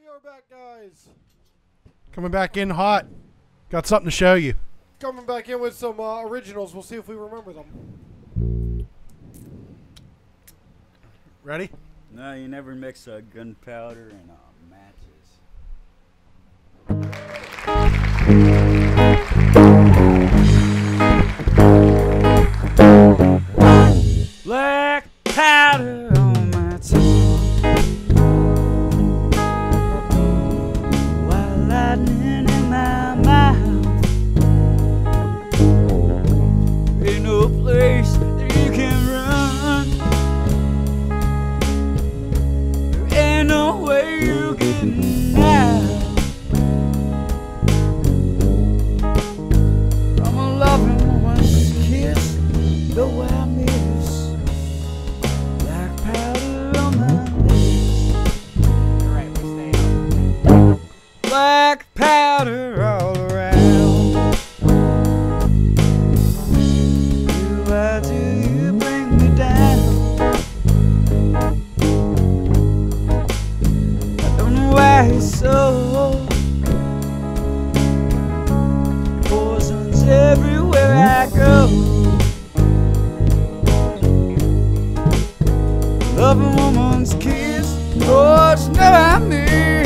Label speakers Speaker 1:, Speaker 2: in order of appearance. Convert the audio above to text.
Speaker 1: We are back, guys.
Speaker 2: Coming back in hot. Got something to show you.
Speaker 1: Coming back in with some originals. We'll see if we remember them.
Speaker 2: Ready?
Speaker 3: No, you never mix gunpowder and matches. Black powder on my tongue, while lightning in my mouth. Ain't no place that you can run. There ain't no way you getting out. From a loving woman's kiss, though I miss black powder on my lips.
Speaker 4: Alright, we stay up.
Speaker 3: Black powder all around. Why do you bring me down? I don't know why it's so. Poison's everywhere I go. Loving woman's kiss, oh, it's never me.